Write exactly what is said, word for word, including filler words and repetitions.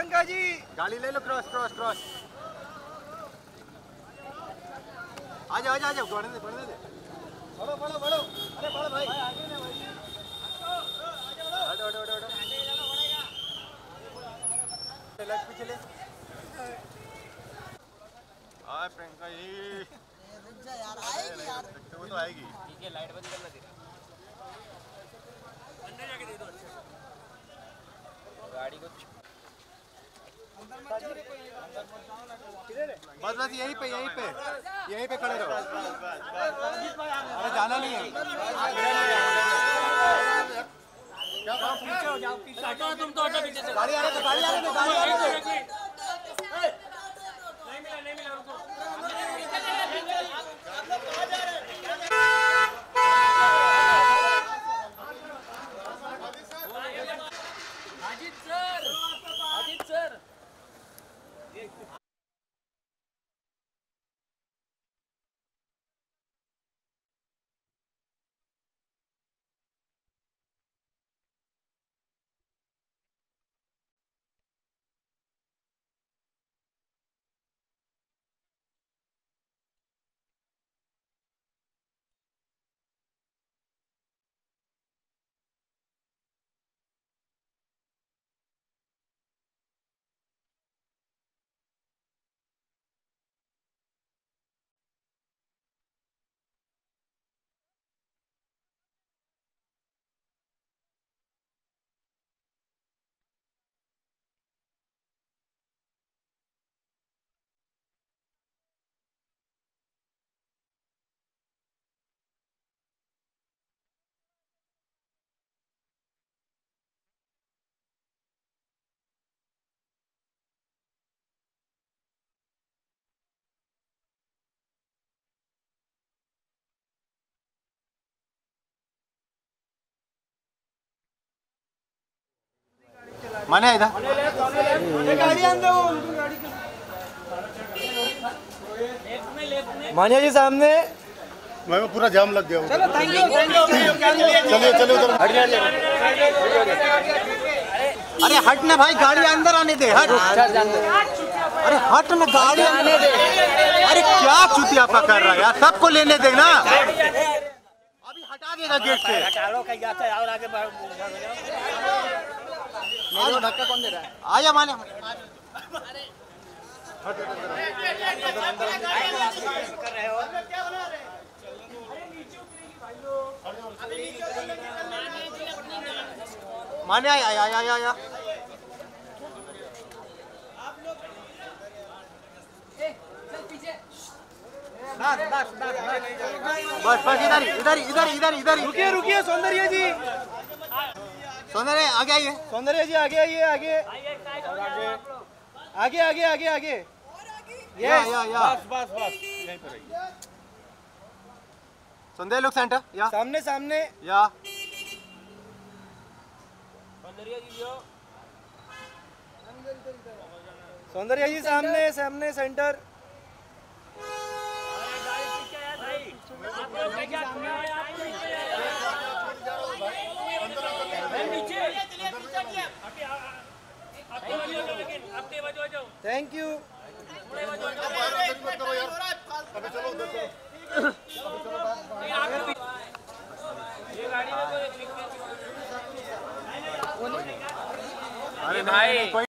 प्रियंका जी गाड़ी ले लो, क्रॉस क्रॉस क्रॉस। आ जाओ आ जाओ आ जाओ, बढ़ने दे बढ़ने दे। बढ़ो बढ़ो बढ़ो, अरे बढ़ो भाई। हटो हटो हटो हटो, लेफ्ट पीछे ले। हाय प्रियंका जी, यार आएगी यार, वो तो आएगी। ठीक है, लाइट बंद करना तेरा, अंदर जाके दे दो। अच्छा गाड़ी को बस बस यहीं पे यहीं पे यहीं पे खड़े रहो। अरे जाना नहीं है। पीछे हो जाओ, पीछे हटो तुम तो, हटो पीछे से। गाड़ी आ रही है, गाड़ी आ रही है, गाड़ी आ रही है। नहीं मिला नहीं मिला, रुको। अजित सर, अजित सर, माने इधर गाड़ी अंदर हो, गाड़ी के मानिया जी सामने। मैं पूरा जाम लग गया। चलो थैंक यू थैंक यू। चलिए चलिए उधर। अरे हट ना भाई, गाड़ी अंदर आने दे। हट, अरे हट ना, गाड़ी आने दे। अरे क्या चुतियापा कर रहा है यार, सबको लेने दे ना। अभी हटा देगा गेट से। हटा लो, कहीं जाता है और आगे बढ़। मेरे को धक्का कौन दे रहा है? आजा माने। कर रहे हो माने आया आया आया आया। बस बस इधर ही इधर ही इधर इधर इधर ही। रुकिए रुकिए सौंदर्य जी, सौंदर्य आगे आइए। सौंदर्य जी आगे आइए, आगे आगे आगे आगे आगे। या या या, बस बस बस यहीं पर रहिए। सौंदर्य लुक सेंटर या सामने सामने। या। सौंदर्य जी सामने सामने सेंटर। Thank you. अरे भाई